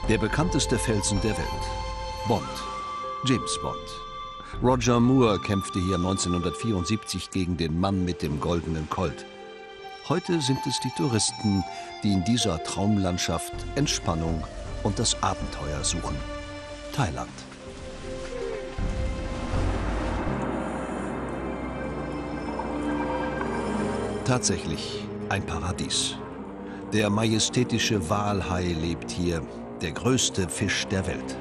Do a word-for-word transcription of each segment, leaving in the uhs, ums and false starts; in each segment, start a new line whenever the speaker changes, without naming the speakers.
Der bekannteste Felsen der Welt. Bond. James Bond. Roger Moore kämpfte hier neunzehnhundertvierundsiebzig gegen den Mann mit dem goldenen Colt. Heute sind es die Touristen, die in dieser Traumlandschaft Entspannung und das Abenteuer suchen. Thailand. Tatsächlich ein Paradies. Der majestätische Walhai lebt hier, der größte Fisch der Welt.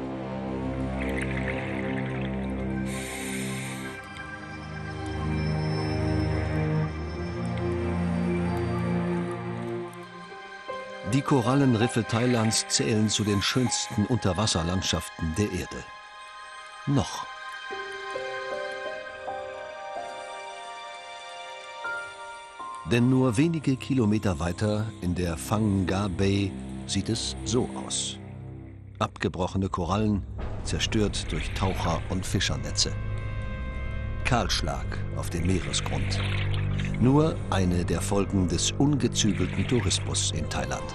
Die Korallenriffe Thailands zählen zu den schönsten Unterwasserlandschaften der Erde. Noch. Denn nur wenige Kilometer weiter in der Phang Nga Bay sieht es so aus. Abgebrochene Korallen, zerstört durch Taucher- und Fischernetze. Kahlschlag auf dem Meeresgrund. Nur eine der Folgen des ungezügelten Tourismus in Thailand.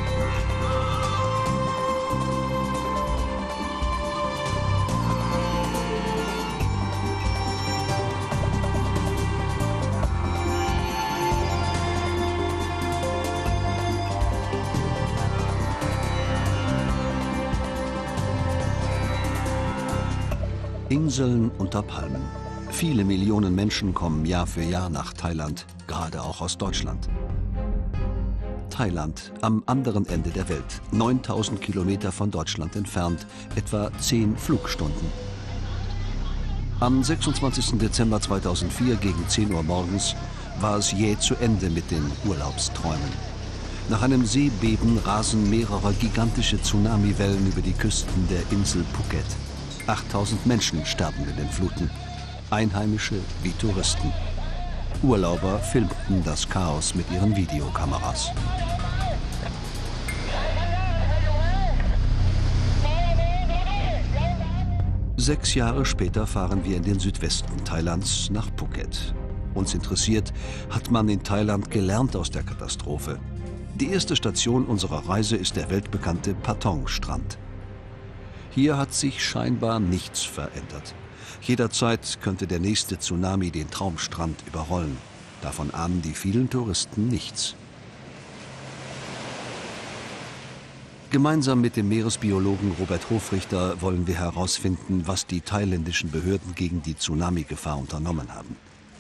Inseln unter Palmen. Viele Millionen Menschen kommen Jahr für Jahr nach Thailand, gerade auch aus Deutschland. Thailand, am anderen Ende der Welt, neuntausend Kilometer von Deutschland entfernt, etwa zehn Flugstunden. Am sechsundzwanzigsten Dezember zweitausendvier gegen zehn Uhr morgens war es jäh zu Ende mit den Urlaubsträumen. Nach einem Seebeben rasen mehrere gigantische Tsunamiwellen über die Küsten der Insel Phuket. achttausend Menschen sterben in den Fluten. Einheimische wie Touristen. Urlauber filmten das Chaos mit ihren Videokameras. Sechs Jahre später fahren wir in den Südwesten Thailands nach Phuket. Uns interessiert, hat man in Thailand gelernt aus der Katastrophe? Die erste Station unserer Reise ist der weltbekannte Patong-Strand. Hier hat sich scheinbar nichts verändert. Jederzeit könnte der nächste Tsunami den Traumstrand überrollen. Davon ahnen die vielen Touristen nichts. Gemeinsam mit dem Meeresbiologen Robert Hofrichter wollen wir herausfinden, was die thailändischen Behörden gegen die Tsunami-Gefahr unternommen haben.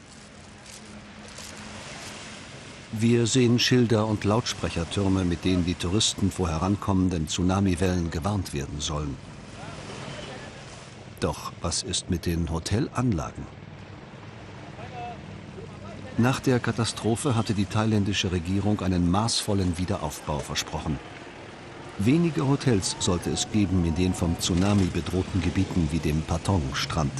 Wir sehen Schilder und Lautsprechertürme, mit denen die Touristen vor herankommenden Tsunamiwellen gewarnt werden sollen. Doch was ist mit den Hotelanlagen? Nach der Katastrophe hatte die thailändische Regierung einen maßvollen Wiederaufbau versprochen. Wenige Hotels sollte es geben in den vom Tsunami bedrohten Gebieten wie dem Patong-Strand.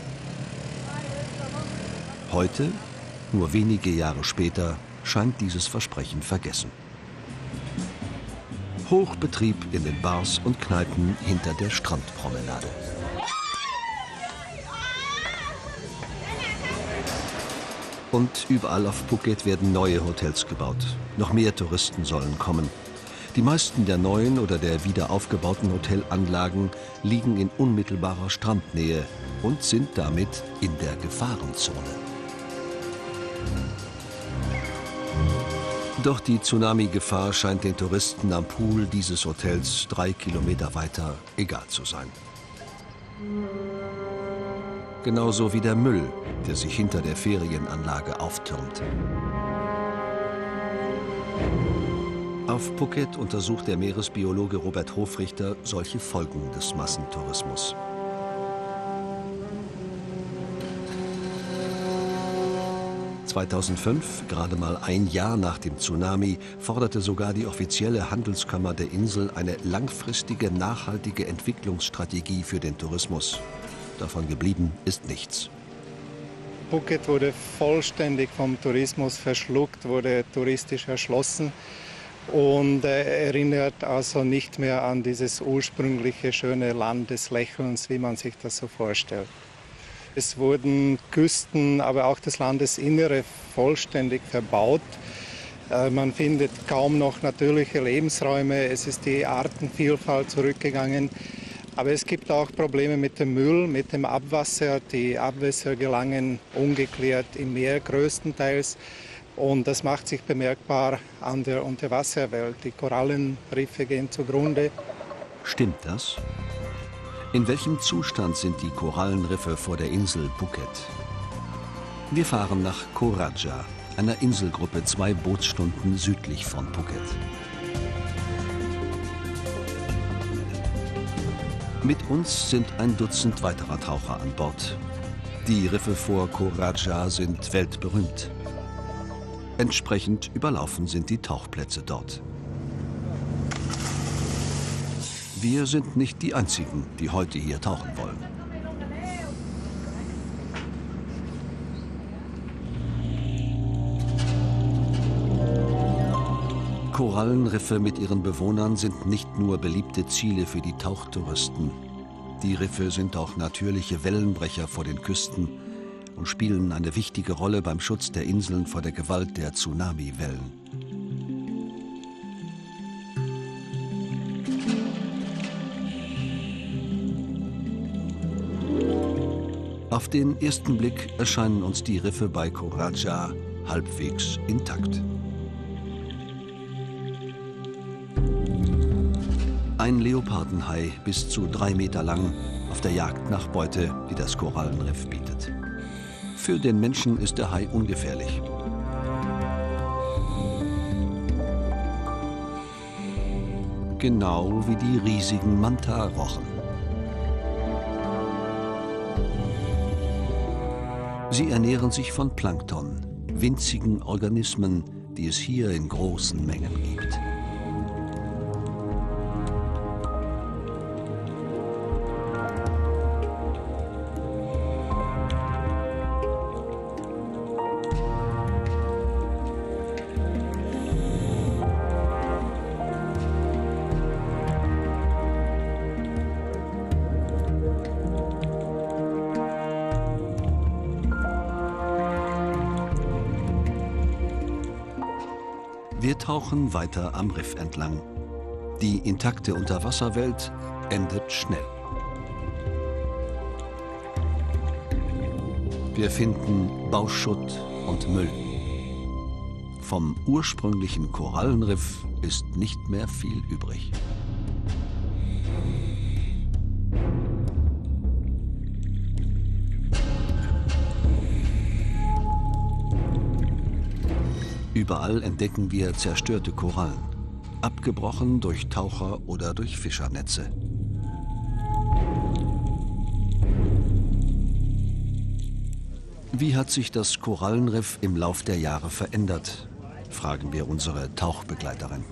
Heute, nur wenige Jahre später, scheint dieses Versprechen vergessen. Hochbetrieb in den Bars und Kneipen hinter der Strandpromenade. Und überall auf Phuket werden neue Hotels gebaut. Noch mehr Touristen sollen kommen. Die meisten der neuen oder der wieder aufgebauten Hotelanlagen liegen in unmittelbarer Strandnähe und sind damit in der Gefahrenzone. Doch die Tsunami-Gefahr scheint den Touristen am Pool dieses Hotels drei Kilometer weiter egal zu sein. Genauso wie der Müll, der sich hinter der Ferienanlage auftürmt. Auf Phuket untersucht der Meeresbiologe Robert Hofrichter solche Folgen des Massentourismus. zweitausendfünf, gerade mal ein Jahr nach dem Tsunami, forderte sogar die offizielle Handelskammer der Insel eine langfristige, nachhaltige Entwicklungsstrategie für den Tourismus. Davon geblieben ist nichts.
Phuket wurde vollständig vom Tourismus verschluckt, wurde touristisch erschlossen und äh, erinnert also nicht mehr an dieses ursprüngliche schöne Land des Lächelns, wie man sich das so vorstellt. Es wurden Küsten, aber auch das Landesinnere vollständig verbaut. Man findet kaum noch natürliche Lebensräume. Es ist die Artenvielfalt zurückgegangen. Aber es gibt auch Probleme mit dem Müll, mit dem Abwasser. Die Abwässer gelangen ungeklärt im Meer größtenteils. Und das macht sich bemerkbar an der Unterwasserwelt. Die Korallenriffe gehen zugrunde.
Stimmt das? In welchem Zustand sind die Korallenriffe vor der Insel Phuket? Wir fahren nach Koh Raja, einer Inselgruppe zwei Bootsstunden südlich von Phuket. Mit uns sind ein Dutzend weiterer Taucher an Bord. Die Riffe vor Koh Raja sind weltberühmt. Entsprechend überlaufen sind die Tauchplätze dort. Wir sind nicht die Einzigen, die heute hier tauchen wollen. Korallenriffe mit ihren Bewohnern sind nicht nur beliebte Ziele für die Tauchtouristen. Die Riffe sind auch natürliche Wellenbrecher vor den Küsten und spielen eine wichtige Rolle beim Schutz der Inseln vor der Gewalt der Tsunamiwellen. Auf den ersten Blick erscheinen uns die Riffe bei Koh Raja halbwegs intakt. Ein Leopardenhai, bis zu drei Meter lang, auf der Jagd nach Beute, die das Korallenriff bietet. Für den Menschen ist der Hai ungefährlich. Genau wie die riesigen Manta-Rochen. Sie ernähren sich von Plankton, winzigen Organismen, die es hier in großen Mengen gibt. Wir tauchen weiter am Riff entlang. Die intakte Unterwasserwelt endet schnell. Wir finden Bauschutt und Müll. Vom ursprünglichen Korallenriff ist nicht mehr viel übrig. Überall entdecken wir zerstörte Korallen, abgebrochen durch Taucher oder durch Fischernetze. Wie hat sich das Korallenriff im Lauf der Jahre verändert? Fragen wir unsere Tauchbegleiterin.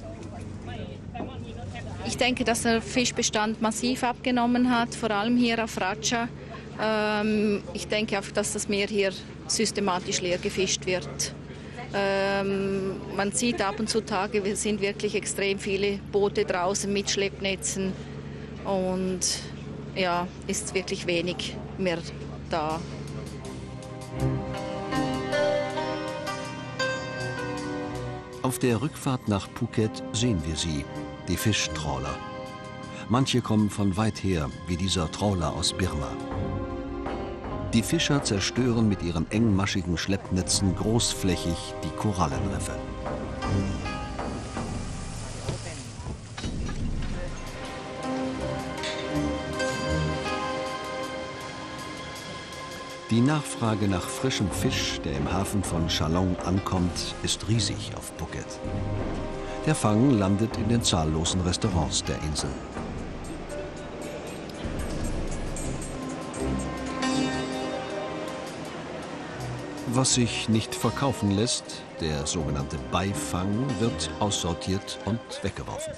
Ich denke, dass der Fischbestand massiv abgenommen hat, vor allem hier auf Raja. Ähm, ich denke auch, dass das Meer hier systematisch leer gefischt wird. Ähm, man sieht ab und zu Tage, es sind wirklich extrem viele Boote draußen mit Schleppnetzen und ja, ist wirklich wenig mehr da.
Auf der Rückfahrt nach Phuket sehen wir sie, die Fischtrawler. Manche kommen von weit her, wie dieser Trawler aus Birma. Die Fischer zerstören mit ihren engmaschigen Schleppnetzen großflächig die Korallenriffe. Die Nachfrage nach frischem Fisch, der im Hafen von Chalong ankommt, ist riesig auf Phuket. Der Fang landet in den zahllosen Restaurants der Insel. Was sich nicht verkaufen lässt, der sogenannte Beifang, wird aussortiert und weggeworfen.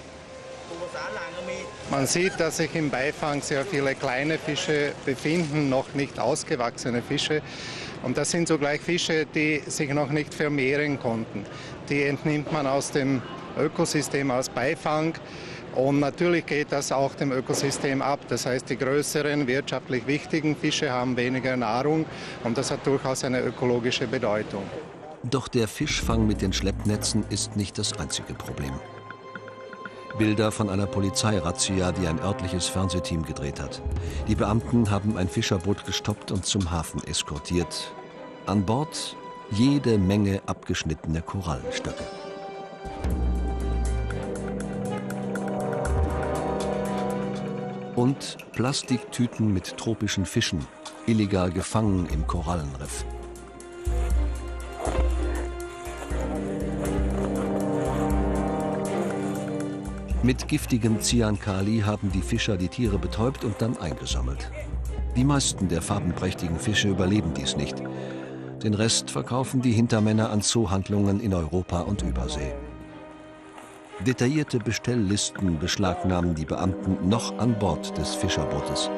Man sieht, dass sich im Beifang sehr viele kleine Fische befinden, noch nicht ausgewachsene Fische. Und das sind sogleich Fische, die sich noch nicht vermehren konnten. Die entnimmt man aus dem Ökosystem als Beifang. Und natürlich geht das auch dem Ökosystem ab. Das heißt, die größeren, wirtschaftlich wichtigen Fische haben weniger Nahrung und das hat durchaus eine ökologische Bedeutung.
Doch der Fischfang mit den Schleppnetzen ist nicht das einzige Problem. Bilder von einer Polizeirazzia, die ein örtliches Fernsehteam gedreht hat. Die Beamten haben ein Fischerboot gestoppt und zum Hafen eskortiert. An Bord jede Menge abgeschnittener Korallenstöcke. Und Plastiktüten mit tropischen Fischen, illegal gefangen im Korallenriff. Mit giftigem Cyankali haben die Fischer die Tiere betäubt und dann eingesammelt. Die meisten der farbenprächtigen Fische überleben dies nicht. Den Rest verkaufen die Hintermänner an Zoohandlungen in Europa und Übersee. Detaillierte Bestelllisten beschlagnahmen die Beamten noch an Bord des Fischerbootes.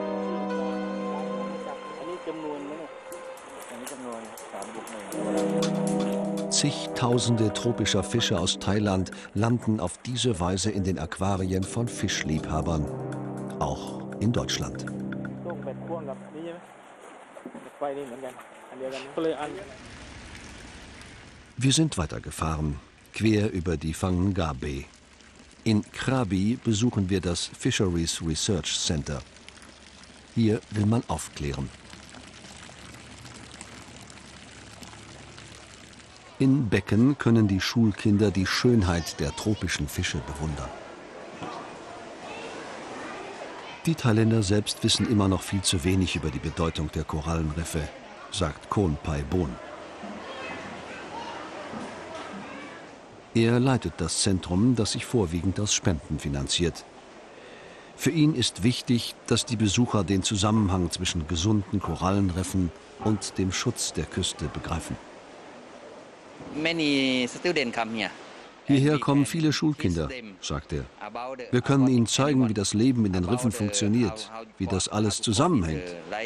Zigtausende tropischer Fische aus Thailand landen auf diese Weise in den Aquarien von Fischliebhabern, auch in Deutschland. Wir sind weitergefahren, quer über die Phang Nga Bay. In Krabi besuchen wir das Fisheries Research Center. Hier will man aufklären. In Becken können die Schulkinder die Schönheit der tropischen Fische bewundern. Die Thailänder selbst wissen immer noch viel zu wenig über die Bedeutung der Korallenriffe, sagt Konpai Bon. Er leitet das Zentrum, das sich vorwiegend aus Spenden finanziert. Für ihn ist wichtig, dass die Besucher den Zusammenhang zwischen gesunden Korallenriffen und dem Schutz der Küste begreifen. Hierher kommen viele Schulkinder, sagt er. Wir können ihnen zeigen, wie das Leben in den Riffen funktioniert, wie das alles zusammenhängt.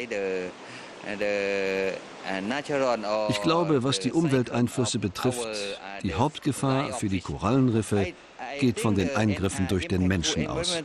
Ich glaube, was die Umwelteinflüsse betrifft, die Hauptgefahr für die Korallenriffe geht von den Eingriffen durch den Menschen aus.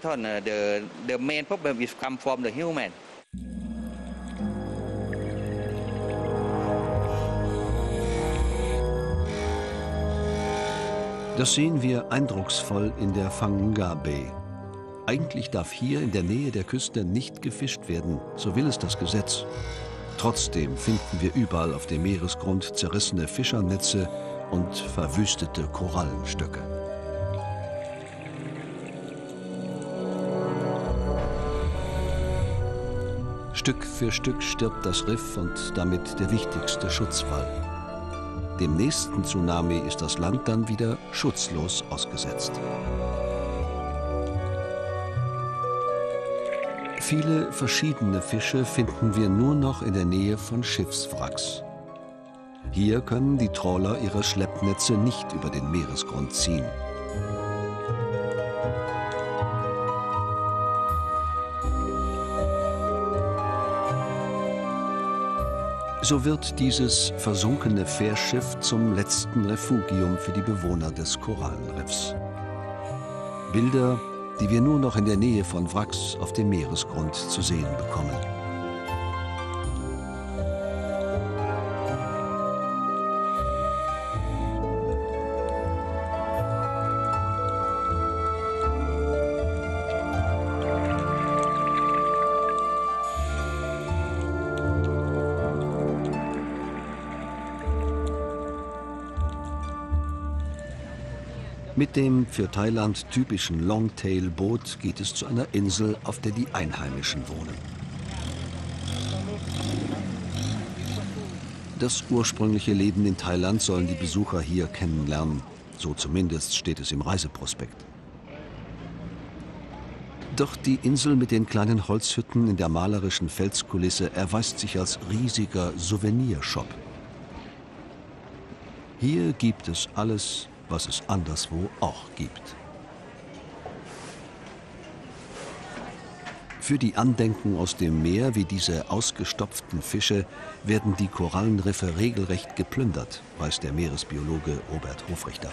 Das sehen wir eindrucksvoll in der Phang Nga Bay. Eigentlich darf hier in der Nähe der Küste nicht gefischt werden, so will es das Gesetz. Trotzdem finden wir überall auf dem Meeresgrund zerrissene Fischernetze und verwüstete Korallenstöcke. Stück für Stück stirbt das Riff und damit der wichtigste Schutzwall. Dem nächsten Tsunami ist das Land dann wieder schutzlos ausgesetzt. Viele verschiedene Fische finden wir nur noch in der Nähe von Schiffswracks. Hier können die Trawler ihre Schleppnetze nicht über den Meeresgrund ziehen. So wird dieses versunkene Fährschiff zum letzten Refugium für die Bewohner des Korallenriffs. Bilder, die wir nur noch in der Nähe von Wracks auf dem Meeresgrund zu sehen bekommen. Mit dem für Thailand typischen Longtail-Boot geht es zu einer Insel, auf der die Einheimischen wohnen. Das ursprüngliche Leben in Thailand sollen die Besucher hier kennenlernen. So zumindest steht es im Reiseprospekt. Doch die Insel mit den kleinen Holzhütten in der malerischen Felskulisse erweist sich als riesiger Souvenirshop. Hier gibt es alles, was es anderswo auch gibt. Für die Andenken aus dem Meer, wie diese ausgestopften Fische, werden die Korallenriffe regelrecht geplündert, weiß der Meeresbiologe Robert Hofrichter.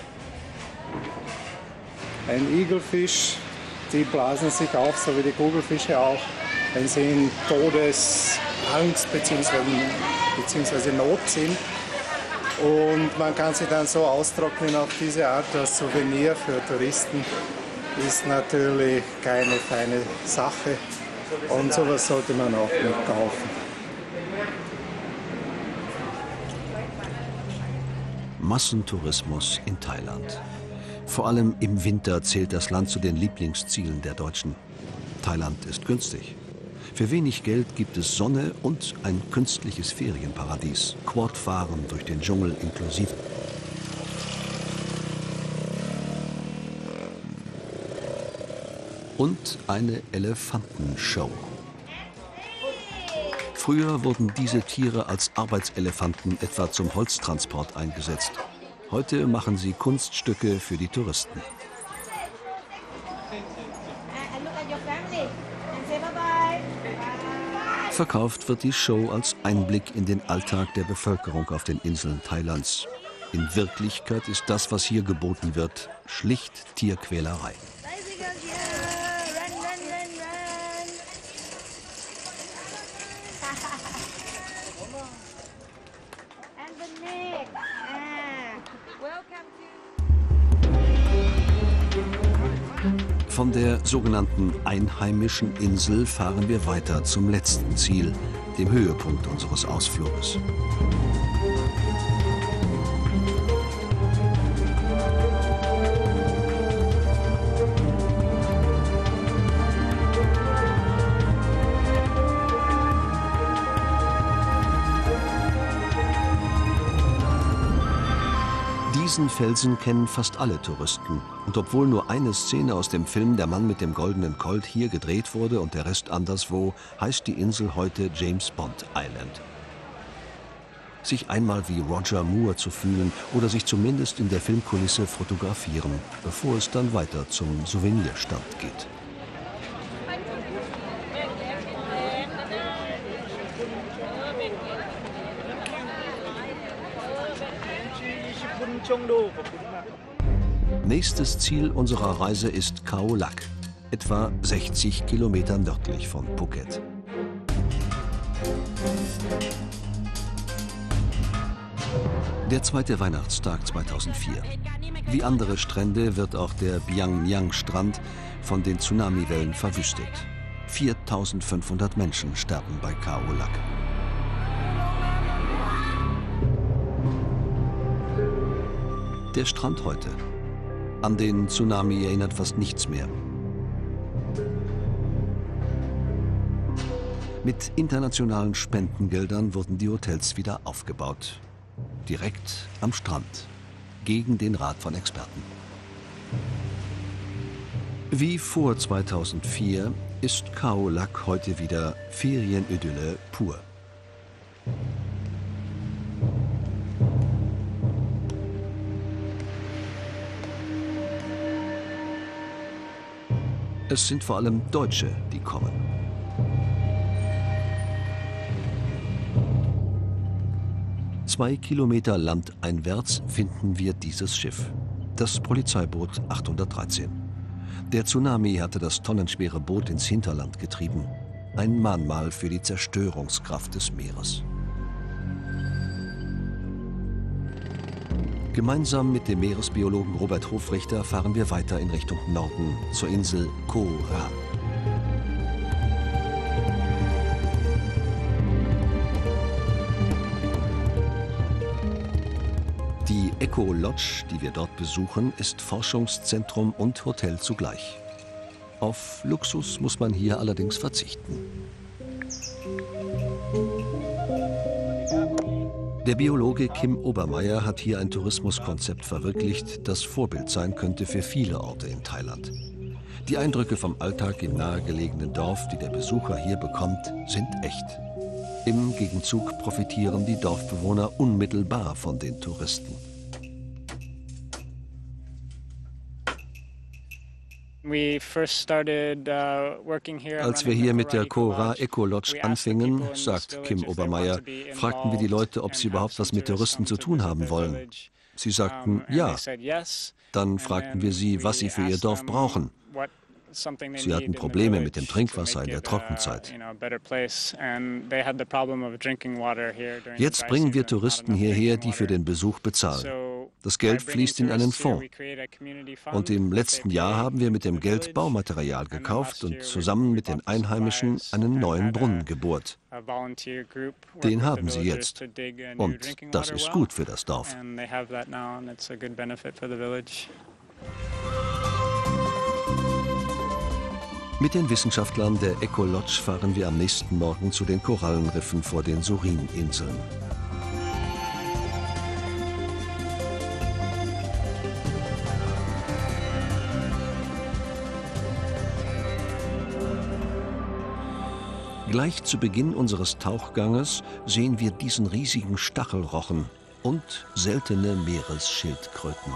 Ein Igelfisch, die blasen sich auf, so wie die Kugelfische auch, wenn sie in Todesangst bzw. Not sind. Und man kann sie dann so austrocknen auf diese Art als Souvenir für Touristen. Ist natürlich keine feine Sache und sowas sollte man auch nicht kaufen.
Massentourismus in Thailand. Vor allem im Winter zählt das Land zu den Lieblingszielen der Deutschen. Thailand ist günstig. Für wenig Geld gibt es Sonne und ein künstliches Ferienparadies. Quadfahren durch den Dschungel inklusive. Und eine Elefantenshow. Früher wurden diese Tiere als Arbeitselefanten etwa zum Holztransport eingesetzt. Heute machen sie Kunststücke für die Touristen. Verkauft wird die Show als Einblick in den Alltag der Bevölkerung auf den Inseln Thailands. In Wirklichkeit ist das, was hier geboten wird, schlicht Tierquälerei. Von der sogenannten einheimischen Insel fahren wir weiter zum letzten Ziel, dem Höhepunkt unseres Ausfluges. Diesen Felsen kennen fast alle Touristen. Und obwohl nur eine Szene aus dem Film Der Mann mit dem goldenen Colt hier gedreht wurde und der Rest anderswo, heißt die Insel heute James Bond Island. Sich einmal wie Roger Moore zu fühlen oder sich zumindest in der Filmkulisse fotografieren, bevor es dann weiter zum Souvenirstand geht. Nächstes Ziel unserer Reise ist Khao Lak, etwa sechzig Kilometer nördlich von Phuket. Der zweite Weihnachtstag zweitausendvier. Wie andere Strände wird auch der Biang Myang-Strand von den Tsunamiwellen verwüstet. viertausendfünfhundert Menschen sterben bei Khao Lak. Der Strand heute. An den Tsunami erinnert fast nichts mehr. Mit internationalen Spendengeldern wurden die Hotels wieder aufgebaut. Direkt am Strand, gegen den Rat von Experten. Wie vor zweitausendvier ist Khao Lak heute wieder Ferienidylle pur. Es sind vor allem Deutsche, die kommen. Zwei Kilometer landeinwärts finden wir dieses Schiff, das Polizeiboot achthundertdreizehn. Der Tsunami hatte das tonnenschwere Boot ins Hinterland getrieben. Ein Mahnmal für die Zerstörungskraft des Meeres. Gemeinsam mit dem Meeresbiologen Robert Hofrichter fahren wir weiter in Richtung Norden zur Insel Koh Ra. Die Eco Lodge, die wir dort besuchen, ist Forschungszentrum und Hotel zugleich. Auf Luxus muss man hier allerdings verzichten. Der Biologe Kim Obermeier hat hier ein Tourismuskonzept verwirklicht, das Vorbild sein könnte für viele Orte in Thailand. Die Eindrücke vom Alltag im nahegelegenen Dorf, die der Besucher hier bekommt, sind echt. Im Gegenzug profitieren die Dorfbewohner unmittelbar von den Touristen.
Als wir hier mit der Koh Ra Eco Lodge anfingen, sagt Kim Obermeier, fragten wir die Leute, ob sie überhaupt was mit Touristen zu tun haben wollen. Sie sagten ja. Dann fragten wir sie, was sie für ihr Dorf brauchen.
Sie hatten Probleme mit dem Trinkwasser in der Trockenzeit. Jetzt bringen wir Touristen hierher, die für den Besuch bezahlen. Das Geld fließt in einen Fonds. Und im letzten Jahr haben wir mit dem Geld Baumaterial gekauft und zusammen mit den Einheimischen einen neuen Brunnen gebohrt. Den haben sie jetzt. Und das ist gut für das Dorf. Mit den Wissenschaftlern der Eco Lodge fahren wir am nächsten Morgen zu den Korallenriffen vor den Surin-Inseln. Gleich zu Beginn unseres Tauchganges sehen wir diesen riesigen Stachelrochen und seltene Meeresschildkröten.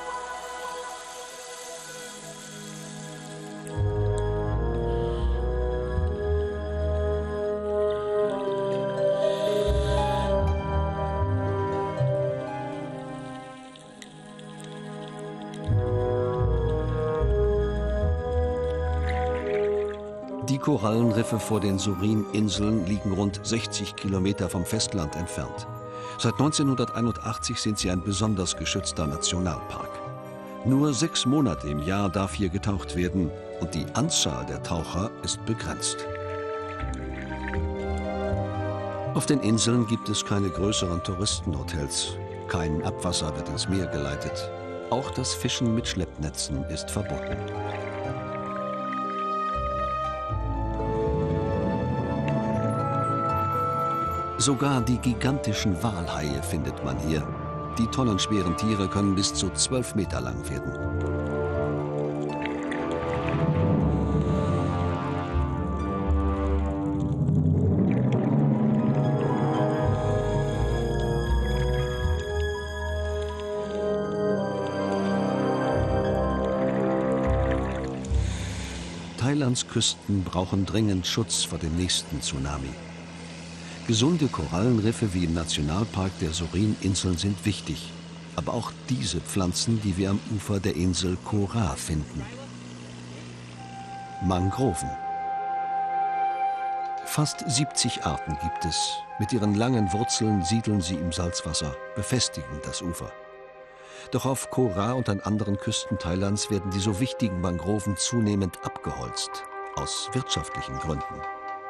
Die Korallenriffe vor den Surin-Inseln liegen rund sechzig Kilometer vom Festland entfernt. Seit neunzehnhunderteinundachtzig sind sie ein besonders geschützter Nationalpark. Nur sechs Monate im Jahr darf hier getaucht werden und die Anzahl der Taucher ist begrenzt. Auf den Inseln gibt es keine größeren Touristenhotels. Kein Abwasser wird ins Meer geleitet. Auch das Fischen mit Schleppnetzen ist verboten. Sogar die gigantischen Walhaie findet man hier. Die tonnenschweren Tiere können bis zu zwölf Meter lang werden. Thailands Küsten brauchen dringend Schutz vor dem nächsten Tsunami. Gesunde Korallenriffe wie im Nationalpark der Surin-Inseln sind wichtig. Aber auch diese Pflanzen, die wir am Ufer der Insel Koh Ra finden. Mangroven. Fast siebzig Arten gibt es. Mit ihren langen Wurzeln siedeln sie im Salzwasser, befestigen das Ufer. Doch auf Koh Ra und an anderen Küsten Thailands werden die so wichtigen Mangroven zunehmend abgeholzt. Aus wirtschaftlichen Gründen.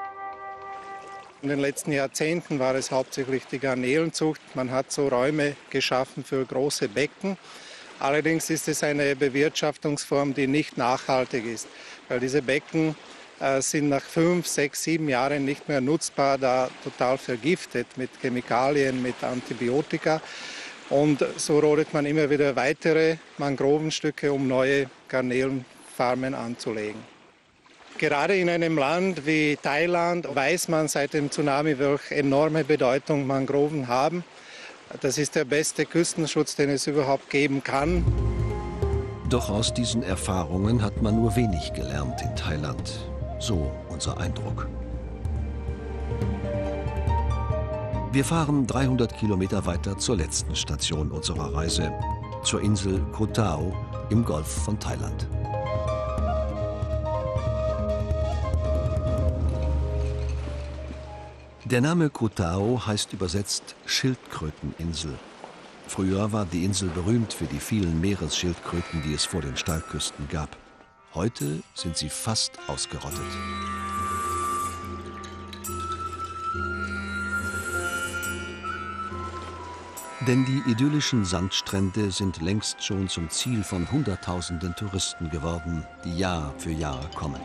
In den letzten Jahrzehnten war es hauptsächlich die Garnelenzucht. Man hat so Räume geschaffen für große Becken. Allerdings ist es eine Bewirtschaftungsform, die nicht nachhaltig ist, weil diese Becken äh, sind nach fünf, sechs, sieben Jahren nicht mehr nutzbar, da total vergiftet mit Chemikalien, mit Antibiotika. Und so rodet man immer wieder weitere Mangrovenstücke, um neue Garnelenfarmen anzulegen. Gerade in einem Land wie Thailand weiß man seit dem Tsunami, welche enorme Bedeutung Mangroven haben. Das ist der beste Küstenschutz, den es überhaupt geben kann.
Doch aus diesen Erfahrungen hat man nur wenig gelernt in Thailand. So unser Eindruck. Wir fahren dreihundert Kilometer weiter zur letzten Station unserer Reise, zur Insel Koh Tao im Golf von Thailand. Der Name Koh Tao heißt übersetzt Schildkröteninsel. Früher war die Insel berühmt für die vielen Meeresschildkröten, die es vor den Steilküsten gab. Heute sind sie fast ausgerottet. Denn die idyllischen Sandstrände sind längst schon zum Ziel von Hunderttausenden Touristen geworden, die Jahr für Jahr kommen.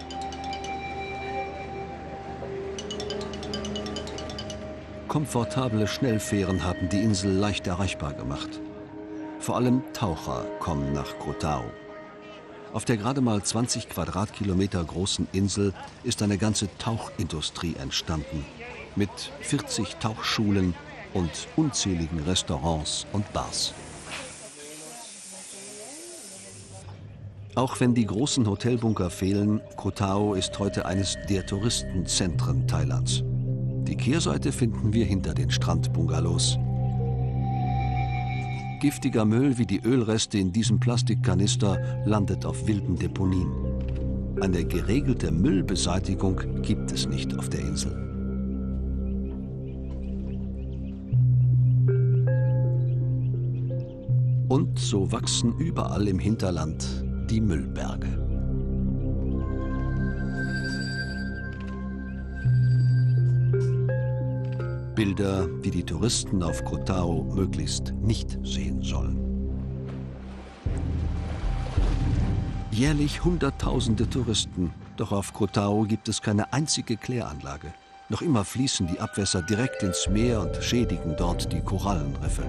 Komfortable Schnellfähren haben die Insel leicht erreichbar gemacht. Vor allem Taucher kommen nach Koh Tao. Auf der gerade mal zwanzig Quadratkilometer großen Insel ist eine ganze Tauchindustrie entstanden. Mit vierzig Tauchschulen und unzähligen Restaurants und Bars. Auch wenn die großen Hotelbunker fehlen, Koh Tao ist heute eines der Touristenzentren Thailands. Die Kehrseite finden wir hinter den Strandbungalows. Giftiger Müll wie die Ölreste in diesem Plastikkanister landet auf wilden Deponien. Eine geregelte Müllbeseitigung gibt es nicht auf der Insel. Und so wachsen überall im Hinterland die Müllberge. Bilder, die die Touristen auf Koh Tao möglichst nicht sehen sollen. Jährlich Hunderttausende Touristen, doch auf Koh Tao gibt es keine einzige Kläranlage. Noch immer fließen die Abwässer direkt ins Meer und schädigen dort die Korallenriffe.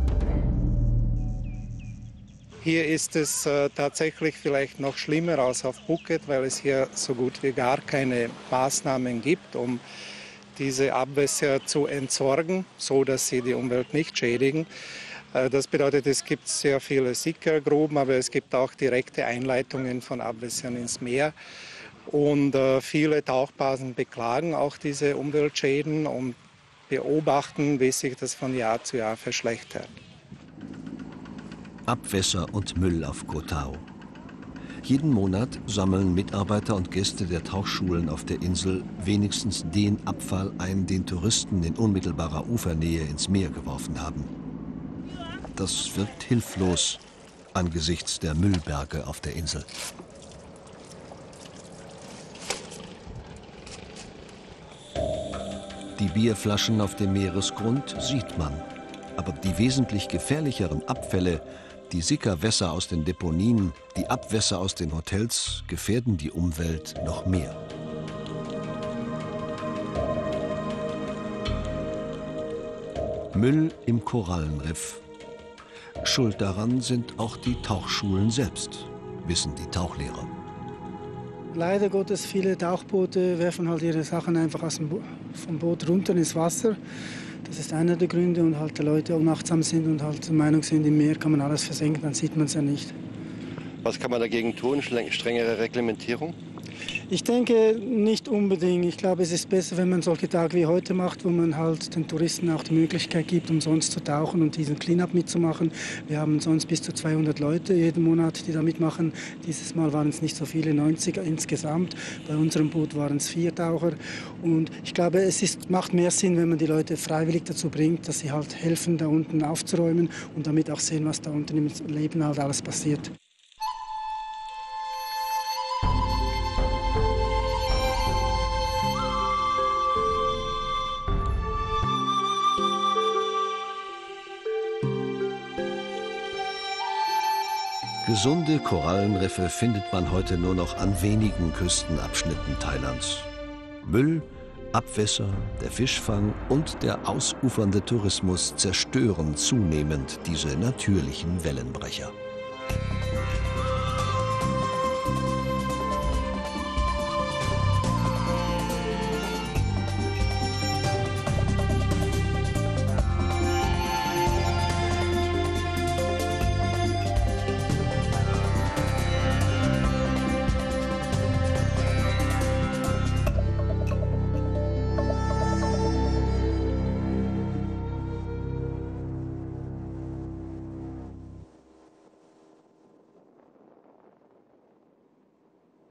Hier ist es äh, tatsächlich vielleicht noch schlimmer als auf Phuket, weil es hier so gut wie gar keine Maßnahmen gibt, um diese Abwässer zu entsorgen, so dass sie die Umwelt nicht schädigen. Das bedeutet, es gibt sehr viele Sickergruben, aber es gibt auch direkte Einleitungen von Abwässern ins Meer. Und viele Tauchbasen beklagen auch diese Umweltschäden und beobachten, wie sich das von Jahr zu Jahr verschlechtert.
Abwässer und Müll auf Koh Tao. Jeden Monat sammeln Mitarbeiter und Gäste der Tauchschulen auf der Insel wenigstens den Abfall ein, den Touristen in unmittelbarer Ufernähe ins Meer geworfen haben. Das wirkt hilflos angesichts der Müllberge auf der Insel. Die Bierflaschen auf dem Meeresgrund sieht man, aber die wesentlich gefährlicheren Abfälle, die Sickerwässer aus den Deponien, die Abwässer aus den Hotels gefährden die Umwelt noch mehr. Müll im Korallenriff. Schuld daran sind auch die Tauchschulen selbst, wissen die Tauchlehrer.
Leider Gottes, viele Tauchboote werfen halt ihre Sachen einfach aus dem Bo- vom Boot runter ins Wasser. Das ist einer der Gründe, und halt die Leute unachtsam sind und halt der Meinung sind, im Meer kann man alles versenken, dann sieht man es ja nicht.
Was kann man dagegen tun? Strengere Reglementierung?
Ich denke nicht unbedingt. Ich glaube, es ist besser, wenn man solche Tage wie heute macht, wo man halt den Touristen auch die Möglichkeit gibt, umsonst zu tauchen und diesen Cleanup mitzumachen. Wir haben sonst bis zu zweihundert Leute jeden Monat, die da mitmachen. Dieses Mal waren es nicht so viele, neunzig insgesamt. Bei unserem Boot waren es vier Taucher. Und ich glaube, es ist, macht mehr Sinn, wenn man die Leute freiwillig dazu bringt, dass sie halt helfen, da unten aufzuräumen und damit auch sehen, was da unten im Leben halt alles passiert.
Gesunde Korallenriffe findet man heute nur noch an wenigen Küstenabschnitten Thailands. Müll, Abwässer, der Fischfang und der ausufernde Tourismus zerstören zunehmend diese natürlichen Wellenbrecher.